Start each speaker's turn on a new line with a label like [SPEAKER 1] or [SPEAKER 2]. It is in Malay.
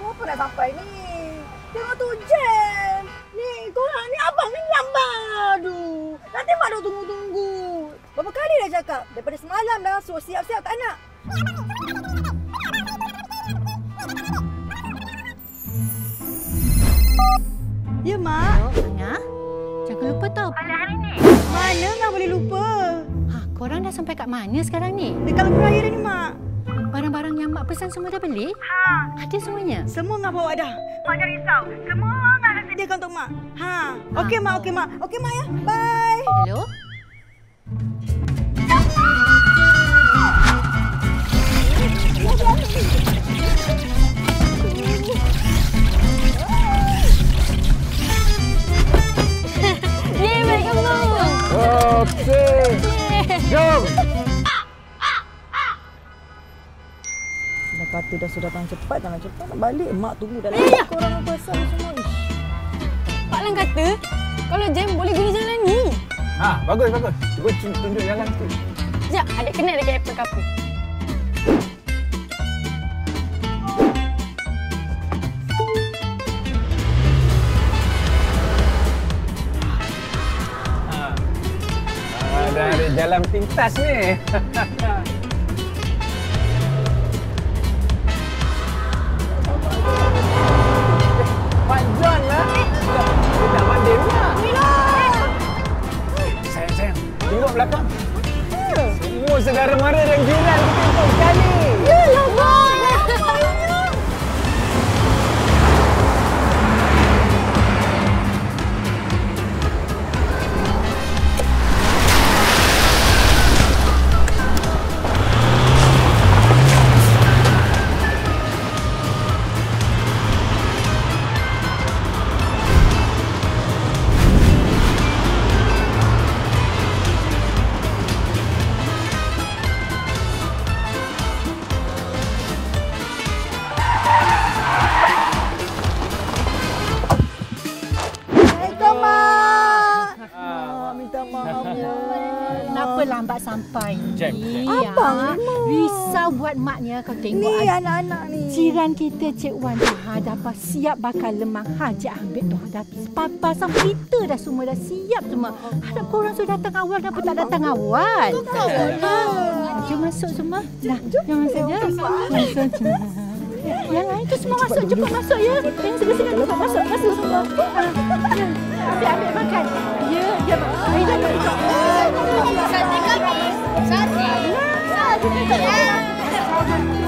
[SPEAKER 1] Apa dah sampai ni? Tengok tu jam. Ni, korang ni abang ni lambat. Aduh. Nanti mak dah tunggu-tunggu. Berapa kali dah cakap? Daripada semalam dah suruh siap-siap tak nak. Ya, Mak.
[SPEAKER 2] Angah, jangan lupa tau.
[SPEAKER 3] Pada hari ni.
[SPEAKER 1] Mana nak boleh lupa?
[SPEAKER 2] Korang dah sampai kat mana sekarang ni?
[SPEAKER 1] Dekat lebuh raya ni, Mak.
[SPEAKER 2] Barang-barang yang Mak pesan semua dah beli? Ada semuanya?
[SPEAKER 1] Semua Mak bawa dah.
[SPEAKER 3] Mak jangan risau. Semua Mak dah
[SPEAKER 1] Sediakan untuk Mak. Okey, Mak. Okey, Mak. Okey, Mak ya. Bye.
[SPEAKER 2] Hello? Yeay, balik kampung!
[SPEAKER 4] Okey. Jom.
[SPEAKER 1] Dah kata dah sudah datang cepat, jangan cepat nak balik. Mak tunggu dalam korang pesan semua.
[SPEAKER 2] Pak Lang kata, kalau jam boleh guna jalan ni.
[SPEAKER 4] Bagus. Cuba tunjuk jalan tu.
[SPEAKER 2] Sekejap, adik kena lagi Apple Couple.
[SPEAKER 4] Dah ada jalan pintas ni. Pak John lah. Dia tak mandi pula. Sayang. Tengok belakang. Semua saudara mara dan jiran kita sekali.
[SPEAKER 2] Yalah, Boy! Kenapa lambat sampai
[SPEAKER 4] Jam.
[SPEAKER 2] ni?
[SPEAKER 1] Abang ni, Mak.
[SPEAKER 2] Risau buat maknya kau tengok.
[SPEAKER 1] Ni anak-anak ni.
[SPEAKER 2] Jiran kita Cik Wan dah siap bakal lemang. Cik ambil tu dah pasang kita dah semua dah siap semua. Harap korang sudah datang awal, kenapa tak datang awal? Jom masuk semua. Dah, jangan saja. Masuk. Yang lain tu semua masuk, cepat masuk ya. Yang sebelah-sebelah cepat masuk semua. Ambil makan. Ya. Aida tak ikut. Sate kami. Sate.